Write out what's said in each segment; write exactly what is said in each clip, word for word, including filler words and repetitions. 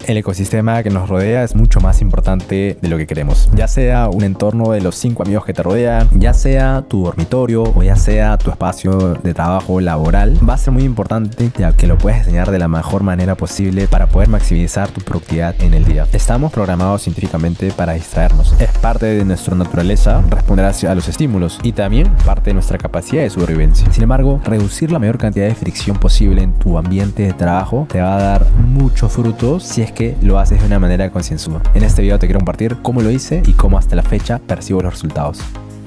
El ecosistema que nos rodea es mucho más importante de lo que queremos. Ya sea un entorno de los cinco amigos que te rodean, ya sea tu dormitorio o ya sea tu espacio de trabajo laboral, va a ser muy importante ya que lo puedes diseñar de la mejor manera posible para poder maximizar tu productividad en el día. Estamos programados científicamente para distraernos. Es parte de nuestra naturaleza responder a los estímulos y también parte de nuestra capacidad de supervivencia. Sin embargo, reducir la mayor cantidad de fricción posible en tu ambiente de trabajo te va a dar muchos frutos si es que lo haces de una manera concienzuda. En este video te quiero compartir cómo lo hice y cómo hasta la fecha percibo los resultados.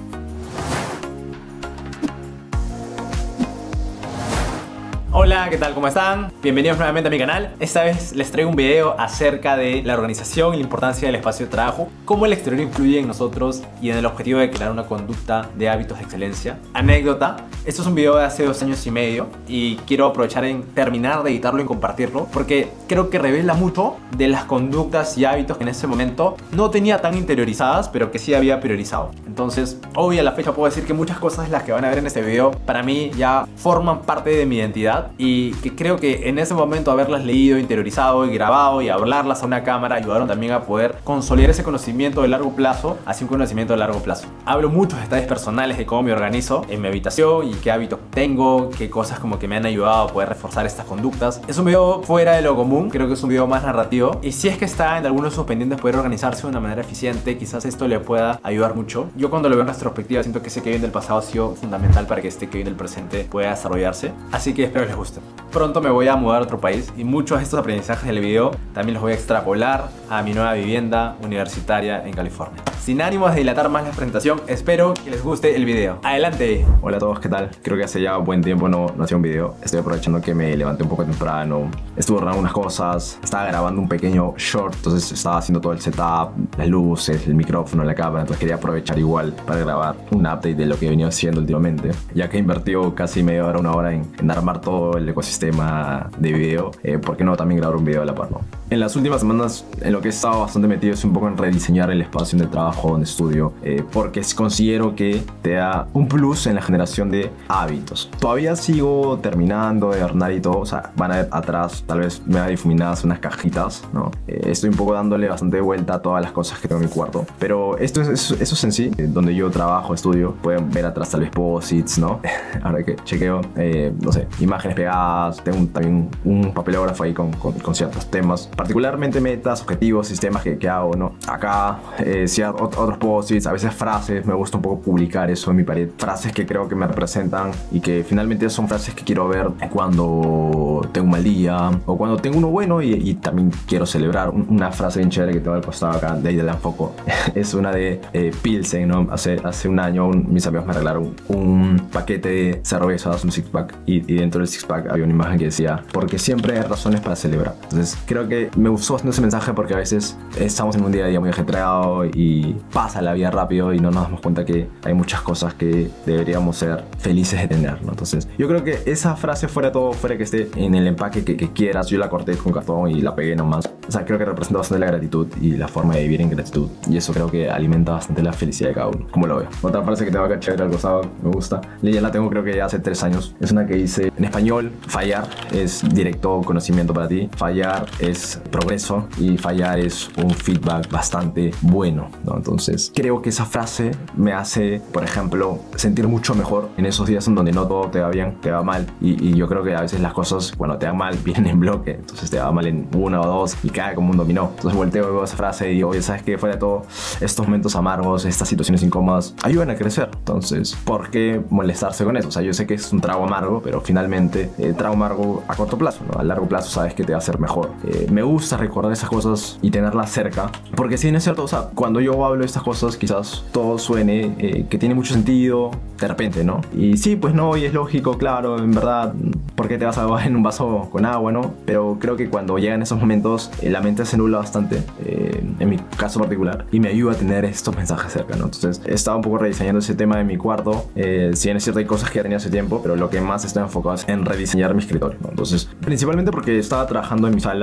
Hola, ¿qué tal? ¿Cómo están? Bienvenidos nuevamente a mi canal. Esta vez les traigo un video acerca de la organización y la importancia del espacio de trabajo, cómo el exterior influye en nosotros y en el objetivo de crear una conducta de hábitos de excelencia. Anécdota, esto es un video de hace dos años y medio y quiero aprovechar en terminar de editarlo y compartirlo porque creo que revela mucho de las conductas y hábitos que en ese momento no tenía tan interiorizadas, pero que sí había priorizado. Entonces, hoy a la fecha puedo decir que muchas cosas las que van a ver en este video para mí ya forman parte de mi identidad y que creo que en ese momento haberlas leído, interiorizado y grabado y hablarlas a una cámara ayudaron también a poder consolidar ese conocimiento de largo plazo hacia un conocimiento de largo plazo. Hablo muchos detalles personales de cómo me organizo en mi habitación y qué hábitos tengo, qué cosas como que me han ayudado a poder reforzar estas conductas. Es un video fuera de lo común, creo que es un video más narrativo y si es que está en algunos de sus pendientes poder organizarse de una manera eficiente, quizás esto le pueda ayudar mucho. Yo cuando lo veo en retrospectiva siento que ese Kevin del pasado ha sido fundamental para que este Kevin del presente pueda desarrollarse, así que espero que les guste. Pronto me voy a mudar a otro país y muchos de estos aprendizajes del video también los voy a extrapolar a mi nueva vivienda universitaria en California. Sin ánimos de dilatar más la presentación, espero que les guste el video. ¡Adelante! Hola a todos, ¿qué tal? Creo que hace ya buen tiempo no, no hacía un video. Estoy aprovechando que me levanté un poco temprano, estuve ordenando unas cosas, estaba grabando un pequeño short, entonces estaba haciendo todo el setup, las luces, el micrófono, la cámara, entonces quería aprovechar igual para grabar un update de lo que he venido haciendo últimamente, ya que he invertido casi media hora, una hora en, en armar todo el ecosistema de video, eh, ¿por qué no también grabar un video a la par, no? En las últimas semanas en lo que he estado bastante metido es un poco en rediseñar el espacio de trabajo donde estudio, eh, porque considero que te da un plus en la generación de hábitos. Todavía sigo terminando de ordenar y todo, o sea, van a ver atrás tal vez me da difuminadas unas cajitas, ¿no? Eh, estoy un poco dándole bastante vuelta a todas las cosas que tengo en mi cuarto, pero esto es, eso, eso es en sí, eh, donde yo trabajo, estudio, pueden ver atrás tal vez post-its, ¿no? Ahora que chequeo, eh, no sé, imágenes pegadas, tengo un, también un papelógrafo ahí con, con, con ciertos temas, particularmente metas, objetivos, sistemas que, que hago, ¿no? Acá, eh, si otros post-its, a veces frases, me gusta un poco publicar eso en mi pared, frases que creo que me representan y que finalmente son frases que quiero ver cuando tengo un mal día o cuando tengo uno bueno y, y también quiero celebrar. Una frase bien chévere que tengo al costado acá, de ahí de la enfoco, es una de eh, Pilsen, ¿no? Hace, hace un año un, mis amigos me regalaron un paquete de cervezas, un six pack y, y dentro del six pack había una imagen que decía, porque siempre hay razones para celebrar. Entonces creo que me gustó ese mensaje porque a veces estamos en un día a día muy ajetreado y pasa la vida rápido y no nos damos cuenta que hay muchas cosas que deberíamos ser felices de tener, ¿no? Entonces yo creo que esa frase, fuera todo, fuera que esté en el empaque que, que quieras, yo la corté con cartón y la pegué nomás, o sea, creo que representa bastante la gratitud y la forma de vivir en gratitud y eso creo que alimenta bastante la felicidad de cada uno, como lo veo. Otra frase que tengo acá chévere al costado, me gusta, ya la tengo creo que ya hace tres años, es una que dice en español: fallar es directo conocimiento para ti, fallar es progreso y fallar es un feedback bastante bueno, ¿no? Entonces creo que esa frase me hace, por ejemplo, sentir mucho mejor en esos días en donde no todo te va bien, te va mal y, y yo creo que a veces las cosas cuando te van mal vienen en bloque, entonces te va mal en una o dos y cae como un dominó. Entonces volteo y veo esa frase y digo, oye, ¿sabes qué? Fuera de todo, estos momentos amargos, estas situaciones incómodas ayudan a crecer, entonces ¿por qué molestarse con eso? O sea, yo sé que es un trago amargo, pero finalmente el trago amargo a corto plazo, ¿no? A largo plazo sabes que te va a hacer mejor. Eh, me gusta recordar esas cosas y tenerlas cerca, porque si no es cierto, o sea, cuando yo hablo de estas cosas quizás todo suene eh, que tiene mucho sentido de repente, ¿no? Y sí, pues no, y es lógico, claro, en verdad, ¿por qué te vas a ahogar en un vaso con agua, no? Pero creo que cuando llegan esos momentos eh, la mente se nubla bastante, eh, en mi caso particular, y me ayuda a tener estos mensajes cerca, ¿no? Entonces he estado un poco rediseñando ese tema de mi cuarto, eh, si bien es cierto hay cosas que ya tenía hace tiempo, pero lo que más estoy enfocado es en rediseñar mi escritorio, ¿no? Entonces, principalmente porque estaba trabajando en mi sala, ya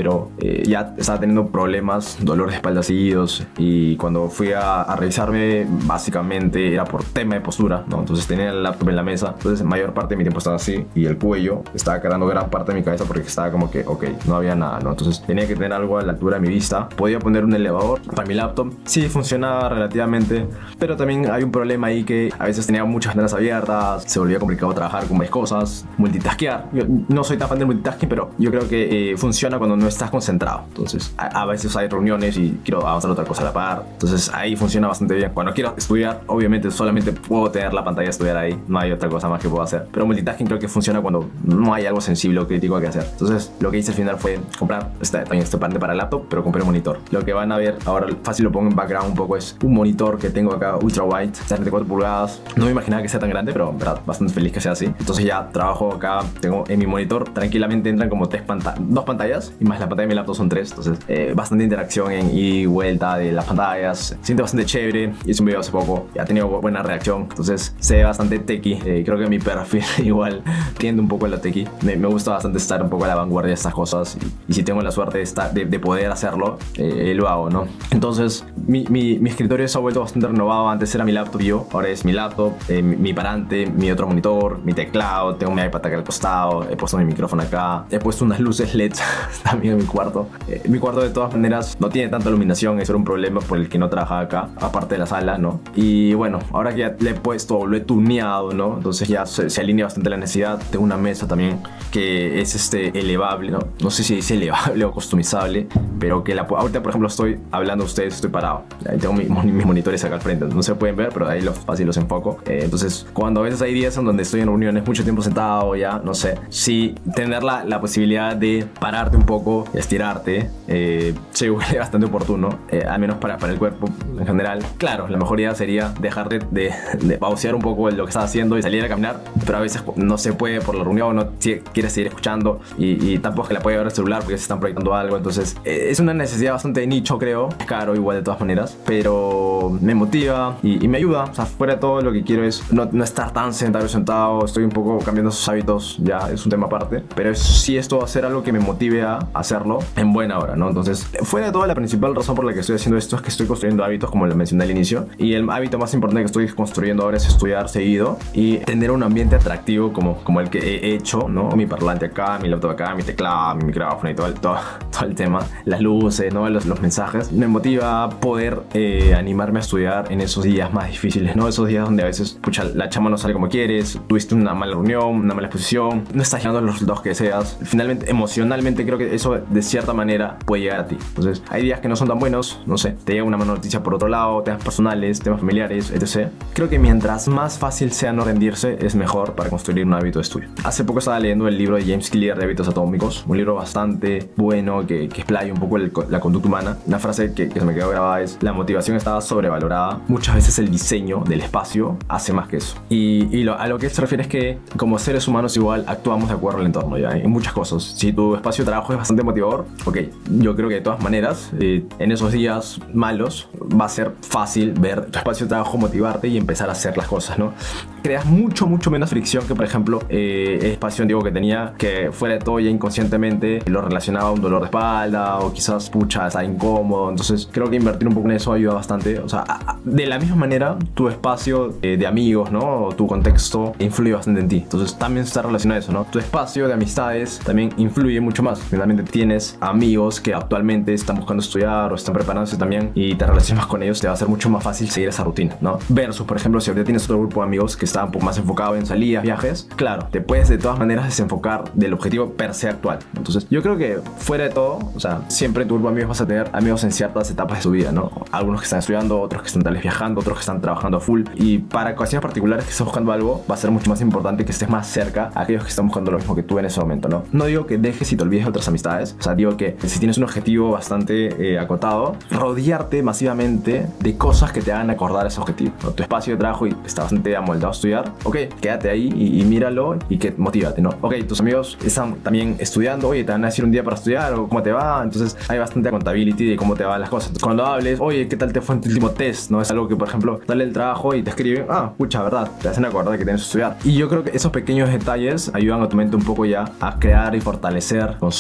pero eh, ya estaba teniendo problemas, dolor de espalda seguidos, y cuando fui a, a revisarme, básicamente era por tema de postura, ¿no? Entonces tenía el laptop en la mesa, entonces mayor parte de mi tiempo estaba así, y el cuello estaba cargando gran parte de mi cabeza porque estaba como que, ok, no había nada, ¿no? Entonces tenía que tener algo a la altura de mi vista. Podía poner un elevador para mi laptop, sí funcionaba relativamente, pero también hay un problema ahí que a veces tenía muchas ventanas abiertas, se volvía complicado trabajar con varias cosas, multitaskear. Yo no soy tan fan del multitasking, pero yo creo que eh, funciona cuando no estás concentrado. Entonces a, a veces hay reuniones y quiero avanzar otra cosa a la par, entonces ahí funciona bastante bien. Cuando quiero estudiar, obviamente solamente puedo tener la pantalla de estudiar ahí, no hay otra cosa más que puedo hacer, pero multitasking creo que funciona cuando no hay algo sensible o crítico que hacer. Entonces lo que hice al final fue comprar este, también este parante para el laptop, pero compré un monitor. Lo que van a ver ahora, fácil lo pongo en background un poco, es un monitor que tengo acá ultra wide, treinta y cuatro pulgadas. No me imaginaba que sea tan grande, pero en verdad bastante feliz que sea así. Entonces ya trabajo acá, tengo en mi monitor, tranquilamente entran como tres panta dos pantallas, y más la pantalla de mi laptop son tres. Entonces eh, bastante interacción en ida y vuelta de las pantallas, siente bastante chévere. Hice un video hace poco y ha tenido buena reacción, entonces se ve bastante techy. eh, creo que mi perfil igual tiende un poco a la techy. me, me gusta bastante estar un poco a la vanguardia de estas cosas, y, y si tengo la suerte de, estar, de, de poder hacerlo, eh, lo hago, ¿no? Entonces mi, mi, mi escritorio se ha vuelto bastante renovado. Antes era mi laptop y yo, ahora es mi laptop, eh, mi, mi parante, mi otro monitor, mi teclado, tengo mi iPad acá al costado, he puesto mi micrófono acá, he puesto unas luces L E D también en mi cuarto. eh, mi cuarto de todas maneras no tiene tanta iluminación, eso era un problema por el que no trabajaba acá, aparte de la sala, ¿no? Y bueno, ahora que ya le he puesto, lo he tuneado, ¿no? Entonces ya se, se alinea bastante la necesidad. Tengo una mesa también que es este elevable, ¿no? No sé si es elevable o customizable, pero que la, ahorita por ejemplo estoy hablando a ustedes, estoy parado, ahí tengo mi, mis monitores acá al frente, no se pueden ver, pero ahí los, fácil los enfoco. eh, entonces cuando a veces hay días en donde estoy en reuniones mucho tiempo sentado, ya no sé, si tener la, la posibilidad de pararte un poco, estirarte, eh, se vuelve bastante oportuno, eh, al menos para, para el cuerpo en general. Claro, la mejor idea sería dejar de, de, de pausear un poco lo que estás haciendo y salir a caminar, pero a veces no se puede por la reunión, no quieres seguir escuchando, y, y tampoco es que la puede ver el celular porque se están proyectando algo. Entonces eh, es una necesidad bastante de nicho, creo. Es caro igual de todas maneras, pero me motiva y, y me ayuda. O sea, fuera de todo, lo que quiero es no, no estar tan sentado sentado. Estoy un poco cambiando esos hábitos, ya es un tema aparte, pero es, sí, esto va a ser algo que me motive a hacerlo en buena hora, ¿no? Entonces fuera de todo, la principal razón por la que estoy haciendo esto es que estoy construyendo hábitos, como lo mencioné al inicio, y el hábito más importante que estoy construyendo ahora es estudiar seguido y tener un ambiente atractivo como, como el que he hecho, ¿no? Mi parlante acá, mi laptop acá, mi teclado, mi micrófono y todo el, todo, todo el tema, las luces, ¿no? Los, los mensajes. Me motiva a poder eh, animarme a estudiar en esos días más difíciles, ¿no? Esos días donde a veces, pucha, la chamba no sale como quieres, tuviste una mala reunión, una mala exposición, no estás llegando a los resultados que deseas. Finalmente, emocionalmente, creo que eso de cierta manera puede llegar a ti. Entonces, hay días que no son tan buenos, no sé, te llega una mala noticia por otro lado, temas personales, temas familiares, etcétera. Creo que mientras más fácil sea no rendirse, es mejor para construir un hábito de estudio. Hace poco estaba leyendo el libro de James Clear de Hábitos Atómicos, un libro bastante bueno que, que explaya un poco el, la conducta humana. Una frase que, que se me quedó grabada es: la motivación estaba sobrevalorada. Muchas veces el diseño del espacio hace más que eso. Y, y lo, a lo que se refiere es que como seres humanos igual actuamos de acuerdo al entorno, ya, en muchas cosas. Si tu espacio de trabajo es bastante motivador, ok, yo creo que de todas maneras, eh, en esos días malos va a ser fácil ver tu espacio de trabajo motivarte y empezar a hacer las cosas, ¿no? Creas mucho, mucho menos fricción que, por ejemplo, eh, el espacio antiguo que tenía, que fuera de todo ya inconscientemente lo relacionaba a un dolor de espalda o quizás, pucha, está incómodo. Entonces creo que invertir un poco en eso ayuda bastante. O sea, de la misma manera, tu espacio eh, de amigos, ¿no? O tu contexto influye bastante en ti. Entonces también está relacionado a eso, ¿no? Tu espacio de amistades también influye mucho más. Finalmente tienes amigos que actualmente están buscando estudiar o están preparándose también y te relacionas con ellos, te va a ser mucho más fácil seguir esa rutina, ¿no? Versus, por ejemplo, si ahorita tienes otro grupo de amigos que está un poco más enfocado en salidas, viajes, claro, te puedes de todas maneras desenfocar del objetivo per se actual. Entonces yo creo que fuera de todo, o sea, siempre en tu grupo de amigos vas a tener amigos en ciertas etapas de su vida, ¿no? Algunos que están estudiando, otros que están tal vez viajando, otros que están trabajando a full, y para ocasiones particulares que estés buscando algo, va a ser mucho más importante que estés más cerca a aquellos que están buscando lo mismo que tú en ese momento, ¿no? No digo que dejes y te olvides de otras amistades, o sea, digo que si tienes un objetivo bastante eh, acotado, rodearte masivamente de cosas que te hagan acordar ese objetivo, ¿no? Tu espacio de trabajo y está bastante amoldado a estudiar, ok, quédate ahí y, y míralo y que motívate, ¿no? Ok, tus amigos están también estudiando, oye, te van a decir un día para estudiar o cómo te va, entonces hay bastante accountability de cómo te van las cosas. Entonces, cuando hables, oye, ¿qué tal te fue en tu último test? ¿No? Es algo que, por ejemplo, dale el trabajo y te escriben, ah, pucha, verdad, te hacen acordar que tienes que estudiar. Y yo creo que esos pequeños detalles ayudan a tu mente un poco ya a crear y fortalecer, consolidar un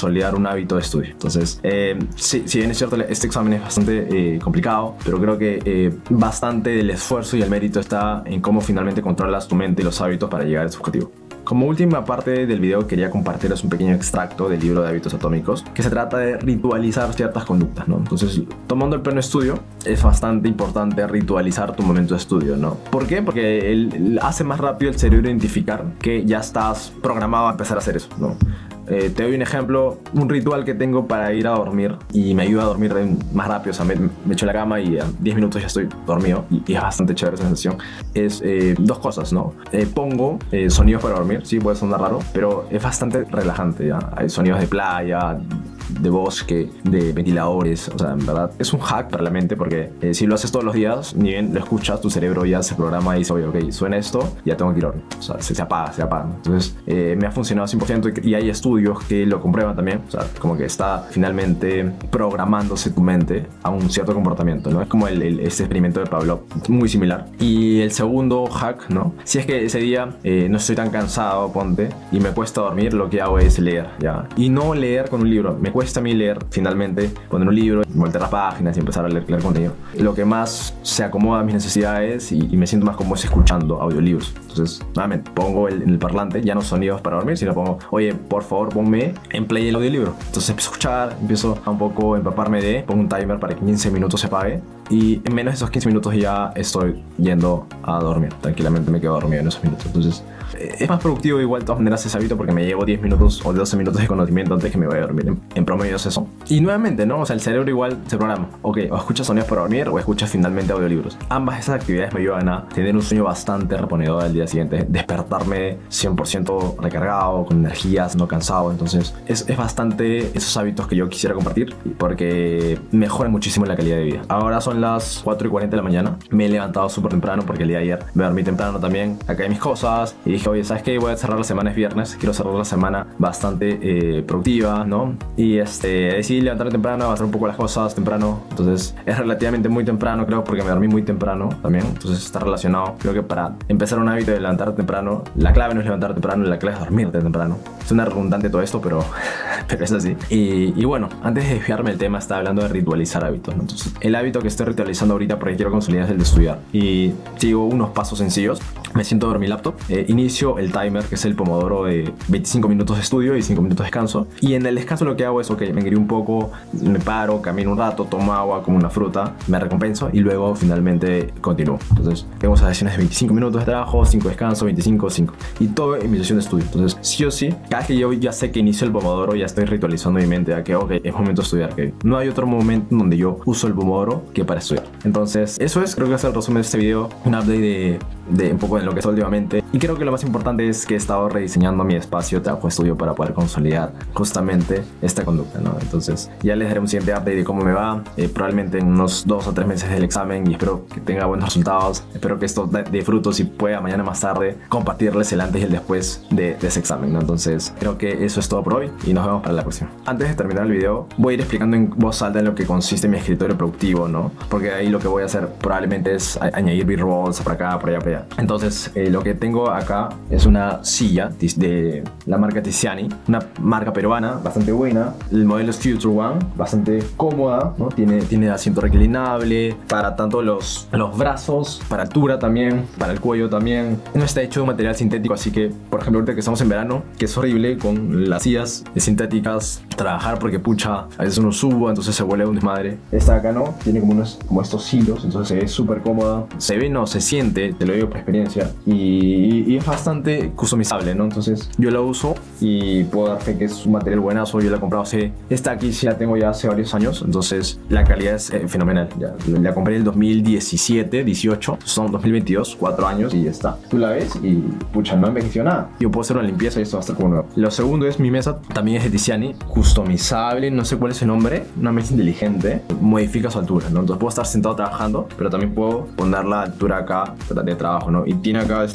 hábito de estudio. Entonces, eh, sí, si bien es cierto, este examen es bastante eh, complicado, pero creo que eh, bastante del esfuerzo y el mérito está en cómo finalmente controlas tu mente y los hábitos para llegar a ese objetivo. Como última parte del video quería compartirles un pequeño extracto del libro de hábitos atómicos que se trata de ritualizar ciertas conductas, ¿no? Entonces, tomando el pleno estudio, es bastante importante ritualizar tu momento de estudio, ¿no? ¿Por qué? Porque él, él hace más rápido el cerebro identificar que ya estás programado a empezar a hacer eso, ¿no? Eh, te doy un ejemplo, un ritual que tengo para ir a dormir y me ayuda a dormir más rápido. O sea, me, me echo en la cama y a diez minutos ya estoy dormido y, y es bastante chévere esa sensación. Es eh, dos cosas, ¿no? Eh, pongo eh, sonidos para dormir, sí, puede sonar raro, pero es bastante relajante, ¿ya? Hay sonidos de playa, de bosque, de ventiladores. O sea, en verdad es un hack para la mente porque eh, si lo haces todos los días, ni bien lo escuchas, tu cerebro ya se programa y dice, oye, ok, suena esto, ya tengo que ir a dormir. O sea, se, se apaga, se apaga. Entonces, eh, me ha funcionado cien por ciento y, y hay estudios que lo comprueban también. O sea, como que está finalmente programándose tu mente a un cierto comportamiento, ¿no? Es como el, el, este experimento de Pavlov, muy similar. Y el segundo hack, ¿no? Si es que ese día eh, no estoy tan cansado, ponte, y me cuesta dormir, lo que hago es leer, ¿ya? Y no leer con un libro. Me cuesta a mí leer, finalmente, poner un libro, voltear las páginas y empezar a leer, leer contenido. Lo que más se acomoda a mis necesidades y, y me siento más cómodo es escuchando audiolibros. Entonces, nuevamente, pongo el, en el parlante, ya no sonidos para dormir, sino pongo, oye, por favor, ponme en play el audiolibro. Entonces empiezo a escuchar, empiezo a un poco empaparme de, pongo un timer para que quince minutos se apague y en menos de esos quince minutos ya estoy yendo a dormir. Tranquilamente me quedo dormido en esos minutos. Entonces es más productivo igual de todas maneras ese hábito porque me llevo diez minutos o doce minutos de conocimiento antes que me vaya a dormir. En, en promedio es eso. Y nuevamente, ¿no? O sea, el cerebro igual se programa. Ok, o escuchas sonidos para dormir o escuchas finalmente audiolibros. Ambas esas actividades me ayudan a tener un sueño bastante reponedor al día siguiente. Despertarme cien por ciento recargado, con energías, no cansado. Entonces es, es bastante esos hábitos que yo quisiera compartir porque mejoran muchísimo la calidad de vida. Ahora son las cuatro y cuarenta de la mañana. Me he levantado súper temprano porque el día de ayer me dormí temprano también. Acá hay mis cosas y dije, oye, ¿sabes qué? Voy a cerrar la semana, es viernes. Quiero cerrar la semana bastante eh, productiva, ¿no? Y este, decidí levantarme temprano, avanzar un poco las cosas temprano. Entonces es relativamente muy temprano, creo, porque me dormí muy temprano también. Entonces está relacionado. Creo que para empezar un hábito de levantarte temprano, la clave no es levantarte temprano, la clave es dormirte temprano. Suena redundante todo esto, pero, pero es así. Y, y bueno, antes de desviarme del tema, estaba hablando de ritualizar hábitos, ¿no? Entonces, el hábito que estoy ritualizando ahorita porque quiero consolidar es el de estudiar. Y sigo unos pasos sencillos. Me siento a ver mi laptop. Eh, inicio el timer, que es el pomodoro de veinticinco minutos de estudio y cinco minutos de descanso. Y en el descanso lo que hago es, ok, me engrío un poco, me paro, camino un rato, tomo agua, como una fruta, me recompenso y luego finalmente continúo. Entonces, tengo esas sesiones de veinticinco minutos de trabajo, cinco de descanso, veinticinco, cinco. Y todo en mi sesión de estudio. Entonces, sí o sí, cada que yo ya sé que inicio el pomodoro, ya estoy ritualizando mi mente a que, ok, es momento de estudiar. Que no hay otro momento en donde yo uso el pomodoro que para estudiar. Entonces, eso es, creo que es el resumen de este video. Un update de, de un poco de lo que es últimamente. Y creo que lo más importante es que he estado rediseñando mi espacio de trabajo estudio para poder consolidar justamente esta conducta, ¿no? Entonces, ya les daré un siguiente update de cómo me va. Eh, probablemente en unos dos o tres meses del examen y espero que tenga buenos resultados. Espero que esto dé de frutos y pueda mañana más tarde compartirles el antes y el después de, de ese examen, ¿no? Entonces, creo que eso es todo por hoy y nos vemos para la próxima. Antes de terminar el video, voy a ir explicando en voz alta en lo que consiste mi escritorio productivo, ¿no? Porque ahí lo que voy a hacer probablemente es añadir B-rolls por acá, por allá, por allá. Entonces, eh, lo que tengo acá es una silla de la marca Tiziani, una marca peruana bastante buena. El modelo es Future One, bastante cómoda, ¿no? Tiene, tiene asiento reclinable para tanto los, los brazos, para altura también, para el cuello también. No está hecho de material sintético, así que, por ejemplo, ahorita que estamos en verano, que es horrible con las sillas sintéticas trabajar porque pucha, a veces uno suba, entonces se vuelve un desmadre. Esta acá no, tiene como, unos, como estos hilos, entonces se ve súper cómoda. Se ve, no, se siente, te lo digo por experiencia. Y, y es bastante customizable, ¿no? Entonces yo la uso y puedo dar fe que es un material buenazo. Yo la he comprado hace, esta aquí sí la tengo ya hace varios años, entonces la calidad es eh, fenomenal. Ya, la compré en el dos mil diecisiete, dieciocho, son dos mil veintidós, cuatro años y ya está. Tú la ves y pucha, no envejeció nada. Yo puedo hacer una limpieza y esto va a estar como nuevo. Lo segundo es mi mesa, también es de Tiziani, customizable, no sé cuál es el nombre, una mesa inteligente, modifica su altura, ¿no? Entonces puedo estar sentado trabajando, pero también puedo poner la altura acá de trabajo, ¿no? Y tiene acá este motorcito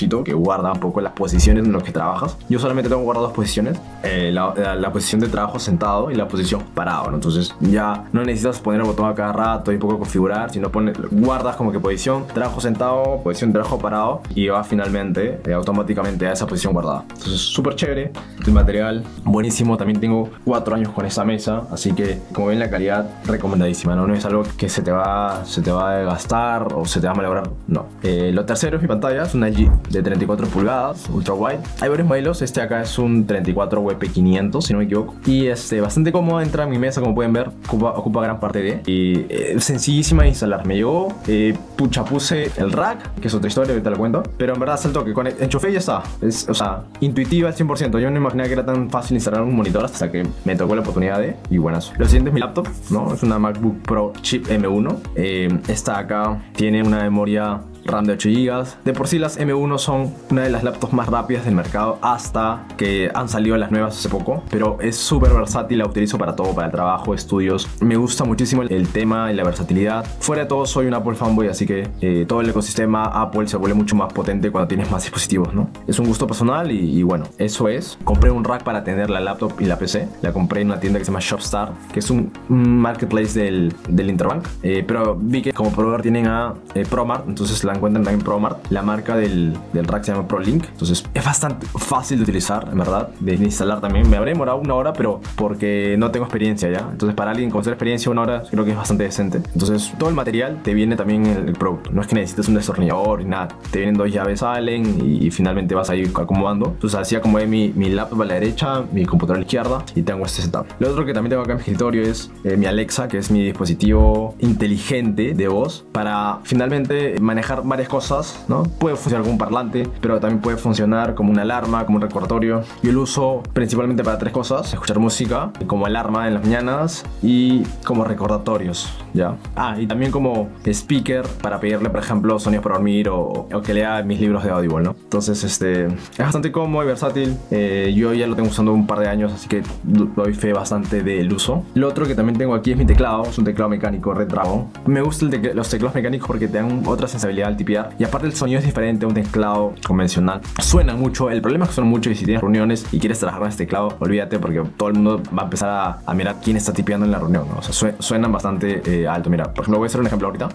botoncito que guarda un poco las posiciones en las que trabajas. Yo solamente tengo guardadas dos posiciones, eh, la, la, la posición de trabajo sentado y la posición parado, ¿no? Entonces ya no necesitas poner el botón a cada rato y un poco configurar, sino pones, guardas como que posición trabajo sentado, posición de trabajo parado y va finalmente eh, automáticamente a esa posición guardada. Entonces súper chévere, el material buenísimo. También tengo cuatro años con esta mesa, así que como ven la calidad recomendadísima, ¿no? No es algo que se te va, se te va a gastar o se te va a malograr, no. Eh, lo tercero es mi pantalla, es una L G de treinta y cuatro pulgadas, ultra wide. Hay varios modelos, este acá es un treinta y cuatro W P quinientos si no me equivoco, y este bastante cómodo, entra en mi mesa como pueden ver, ocupa, ocupa gran parte de, y eh, sencillísima de instalar. Me llegó, eh, pucha, puse el rack, que es otra historia, ahorita lo cuento, pero en verdad es el toque, con el enchufé y ya está. Es, o sea, intuitiva al cien por ciento. Yo no imaginaba que era tan fácil instalar un monitor hasta que me tocó la oportunidad de, y buenas. Lo siguiente es mi laptop, ¿no? Es una MacBook Pro Chip M uno. Eh, esta acá tiene una memoria RAM de ocho gigas. De por sí las M uno son una de las laptops más rápidas del mercado hasta que han salido las nuevas hace poco, pero es súper versátil, la utilizo para todo, para el trabajo, estudios. Me gusta muchísimo el tema y la versatilidad. Fuera de todo soy un Apple fanboy, así que eh, todo el ecosistema Apple se vuelve mucho más potente cuando tienes más dispositivos, ¿no? Es un gusto personal y, y bueno, eso es. Compré un rack para tener la laptop y la P C. La compré en una tienda que se llama Shopstar, que es un, un marketplace del, del Interbank, eh, pero vi que como proveedor tienen a eh, ProMart, entonces la encuentran también en ProMart. La marca del, del rack se llama ProLink, entonces es bastante fácil de utilizar, en verdad, de instalar también. Me habré demorado una hora, pero porque no tengo experiencia ya. Entonces para alguien con cero experiencia, una hora creo que es bastante decente. Entonces todo el material te viene también en el, el producto. No es que necesites un destornillador ni nada. Te vienen dos llaves, salen y, y finalmente vas a ir acomodando. Entonces así acomodé mi, mi laptop a la derecha, mi computadora a la izquierda y tengo este setup. Lo otro que también tengo acá en mi escritorio es eh, mi Alexa, que es mi dispositivo inteligente de voz para finalmente manejar varias cosas, ¿no? Puede funcionar como un parlante, pero también puede funcionar como una alarma, como un recordatorio. Yo lo uso principalmente para tres cosas: escuchar música, como alarma en las mañanas y como recordatorios, ¿ya? Ah, y también como speaker para pedirle, por ejemplo, sonidos para dormir o, o que lea mis libros de Audible, ¿no? Entonces, este, es bastante cómodo y versátil. Eh, yo ya lo tengo usando un par de años, así que doy fe bastante del uso. Lo otro que también tengo aquí es mi teclado, es un teclado mecánico Red Dragon. Me gustan tecle los teclados mecánicos porque te dan otra sensibilidad al tipear. Y aparte el sonido es diferente a un teclado convencional. Suena mucho, el problema es que suena mucho y si tienes reuniones y quieres trabajar en este teclado, olvídate porque todo el mundo va a empezar a, a mirar quién está tipeando en la reunión, ¿no? O sea, su suenan bastante eh, alto. Mira, por ejemplo, voy a hacer un ejemplo ahorita.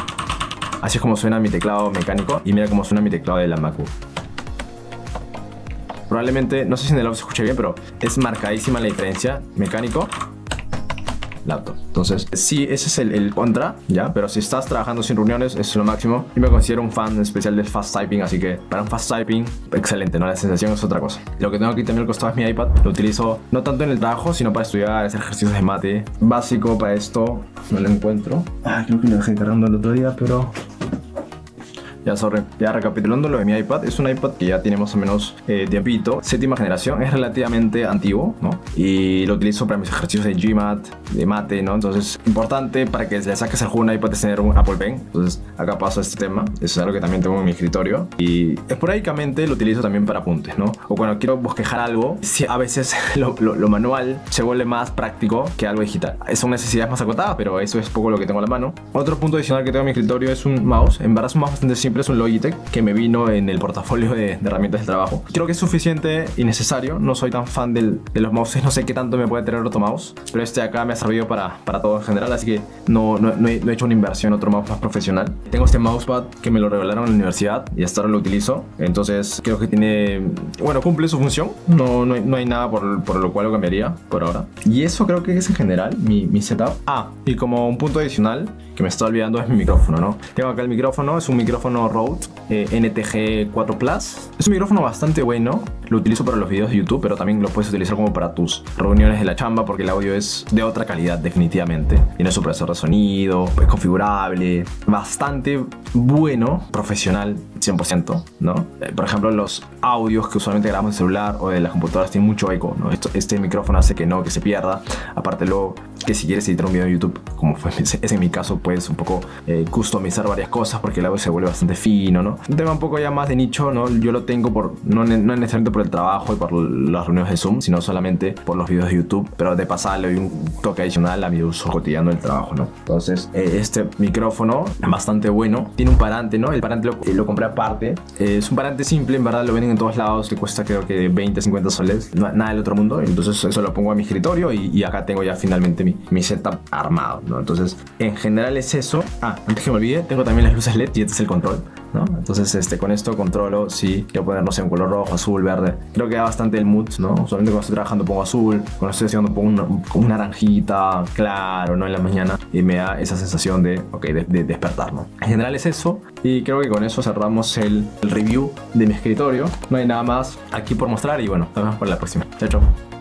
Así es como suena mi teclado mecánico y mira cómo suena mi teclado de la MacBook. Probablemente, no sé si en el audio se escuche bien, pero es marcadísima la diferencia mecánico laptop. Entonces, sí, ese es el, el contra, ¿ya? Pero si estás trabajando sin reuniones, es lo máximo. Yo me considero un fan especial del fast typing, así que para un fast typing, excelente, ¿no? La sensación es otra cosa. Lo que tengo aquí también al costado es mi iPad. Lo utilizo no tanto en el trabajo, sino para estudiar, hacer ejercicios de mate. Básico para esto, no lo encuentro. Ah, creo que lo dejé cargando el otro día, pero... Ya, sorry. Ya recapitulando lo de mi iPad, es un iPad que ya tiene más o menos eh, tiempito. Séptima generación, es relativamente antiguo, ¿no? Y lo utilizo para mis ejercicios de GMAT, de mate, ¿no? Entonces, importante para que le saques el juego a un iPad es tener un Apple Pen. Entonces, acá paso este tema. Eso es algo que también tengo en mi escritorio. Y esporádicamente lo utilizo también para apuntes, ¿no? O cuando quiero bosquejar algo, si a veces lo, lo, lo manual se vuelve más práctico que algo digital. Son necesidades más acotadas, pero eso es poco lo que tengo a la mano. Otro punto adicional que tengo en mi escritorio es un mouse. En verdad es un mouse bastante simple. Es un Logitech que me vino en el portafolio de, de herramientas del trabajo. Creo que es suficiente y necesario. No soy tan fan del, de los mouses. No sé qué tanto me puede tener otro mouse, pero este acá me ha servido para, para todo en general. Así que no, no, no, he, no he hecho una inversión en otro mouse más profesional. Tengo este mousepad que me lo regalaron en la universidad y hasta ahora lo utilizo. Entonces creo que tiene... Bueno, cumple su función. No, no, hay, no hay nada por, por lo cual lo cambiaría por ahora. Y eso creo que es en general mi, mi setup. Ah, y como un punto adicional que me estoy olvidando es mi micrófono, ¿no? Tengo acá el micrófono. Es un micrófono Rode eh, N T G cuatro Plus. Es un micrófono bastante bueno. Lo utilizo para los videos de YouTube, pero también lo puedes utilizar como para tus reuniones de la chamba, porque el audio es de otra calidad definitivamente. Tiene su procesador de sonido, es configurable, bastante bueno, profesional cien por ciento, ¿no? Eh, por ejemplo, los audios que usualmente grabamos en celular o de las computadoras tienen mucho eco, ¿no? Esto, este micrófono hace que no, que se pierda. Aparte luego que si quieres editar un video de YouTube, como fue, es en mi caso, puedes un poco eh, customizar varias cosas porque el audio se vuelve bastante fino, ¿no? Un tema un poco ya más de nicho, ¿no? Yo lo tengo por, no, no necesariamente por el trabajo y por las reuniones de Zoom, sino solamente por los videos de YouTube, pero de pasada le doy un toque adicional a mi uso cotidiano del trabajo, ¿no? Entonces, eh, este micrófono es bastante bueno. Tiene un parante, ¿no? El parante lo, eh, lo compré aparte. Eh, es un parante simple, en verdad lo venden en todos lados, le cuesta creo que veinte, cincuenta soles, no, nada del otro mundo. Entonces eso lo pongo a mi escritorio y, y acá tengo ya finalmente mi, mi setup armado, ¿no? Entonces, en general es eso. Ah, antes que me olvide, tengo también las luces L E D y este es el control, ¿no? Entonces, este, con esto controlo si quiero poner, no sé, un color rojo, azul, verde. Creo que da bastante el mood, ¿no? Solamente cuando estoy trabajando pongo azul, cuando estoy haciendo pongo una, un naranjita, claro, ¿no? En la mañana, y me da esa sensación de, ok, de, de despertar, ¿no? En general es eso, y creo que con eso cerramos el, el review de mi escritorio. No hay nada más aquí por mostrar y bueno, nos vemos para la próxima. Chao, chao.